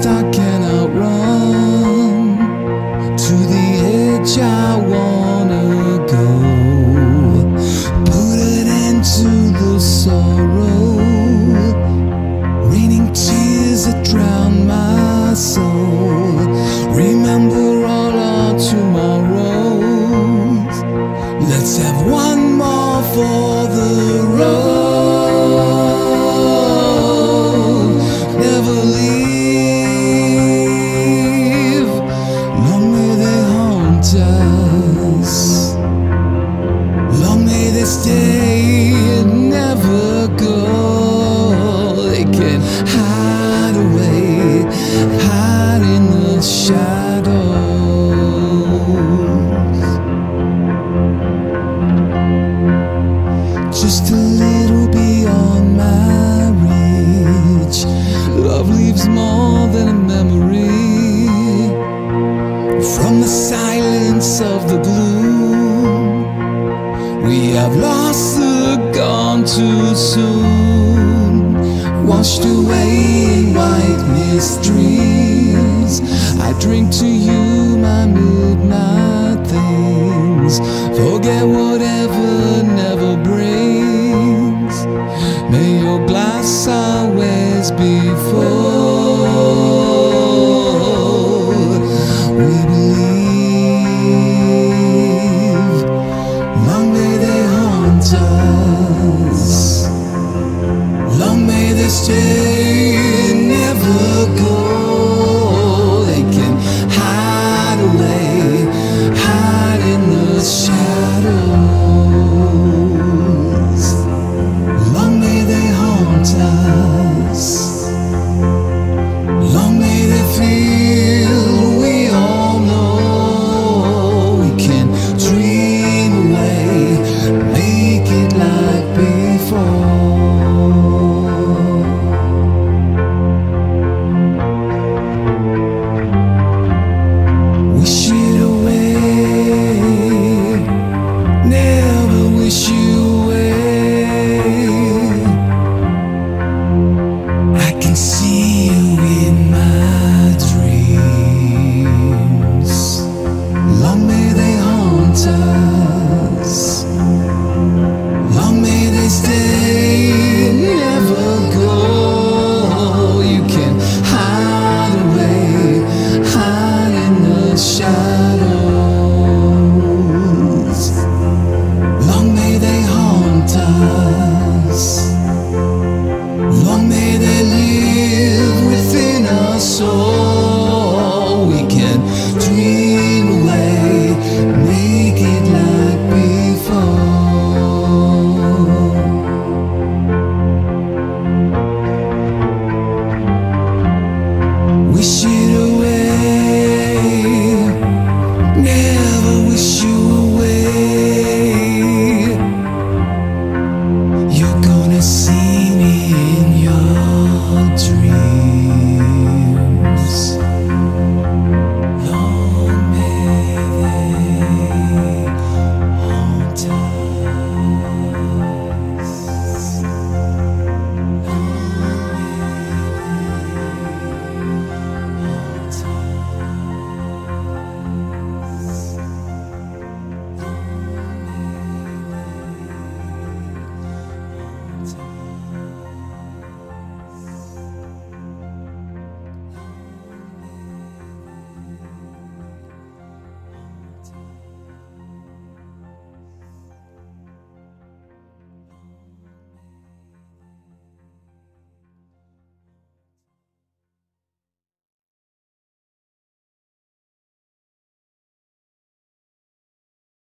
past I cannot run. To the edge I wanna go. Put an end to the sorrow, raining tears that drown my soul. Remember all our tomorrows. Let's have one more for the road. Never leave. Long may they haunt us. Long may they stay and never go. They can hide away, hide in the shadows. Just a little beyond my reach. Love leaves more than a memory. From the silence of the gloom, we have lost the gone too soon. Washed away in white mist dreams, I drink to you my midnight things. Forget whatever never brings. May your glass always be full. We